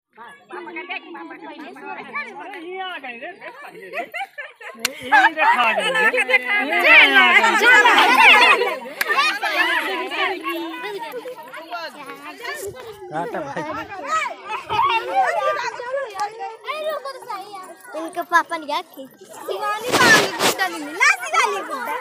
पापा का देख पापा पहले सो रहा है ये आ गए रे पहले रे ये दिखा दे टाटा भाई इनके पापा ने क्या की शिवानी का आगे गुड्डा नहीं मिला सिगाली गुड्डा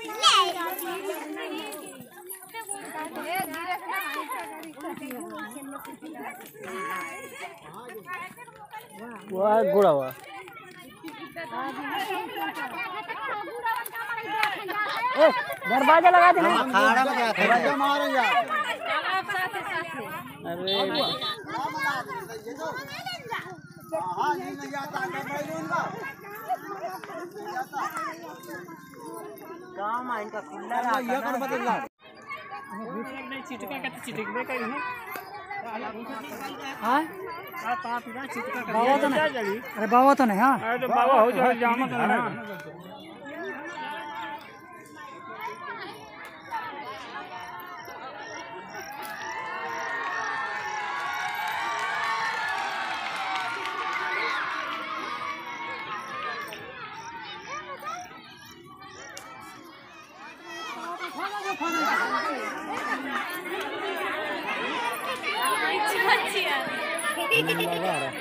वाह गुड़ा वाह दरवाजा लगा दे खाड़ा में क्या दरवाजा मारो यार अरे हां जी नहीं आता उनका काम है इनका खुला रहा ये कर बदल नहीं चिटका का चिटकबे करी है हां आ पाप ना चिटका कर बाबा तो नहीं अरे बाबा तो नहीं हां अरे तो बाबा हो जाए जामा तो ना लगा रहा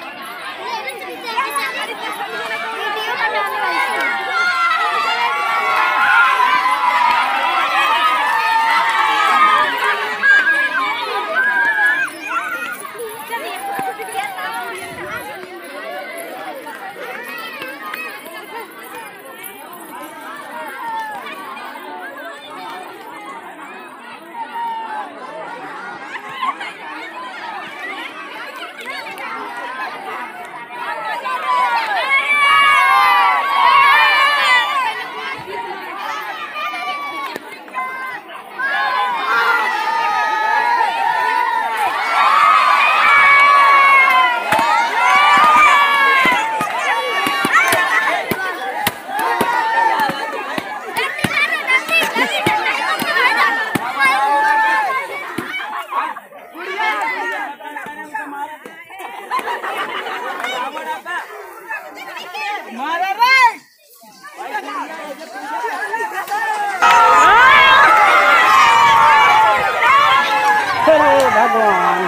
भगवान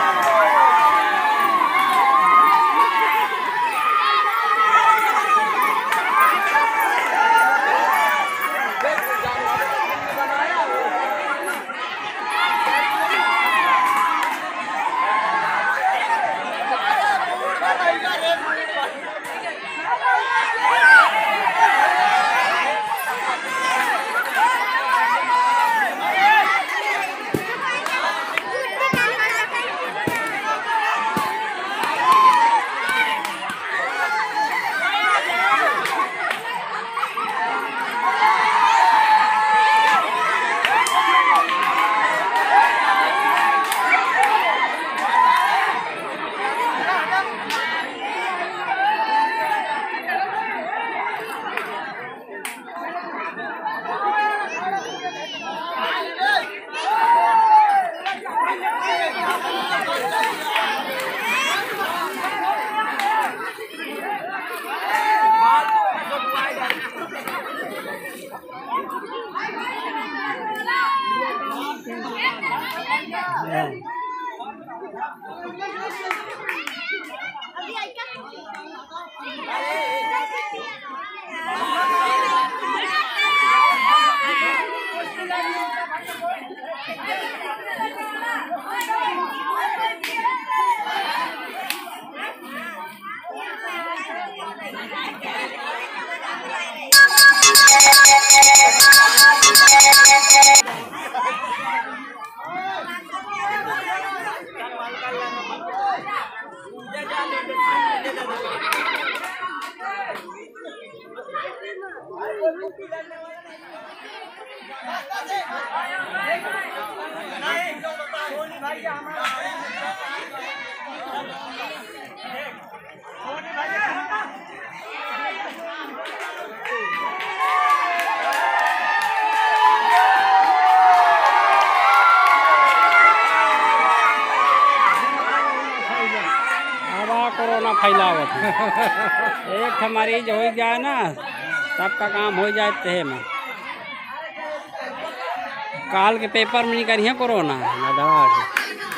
कोरोना फैलावत है। एक मरीज हो जाए ना सबका काम हो जाए तहे में। काल के पेपर में नहीं करिए कोरोना ना दवा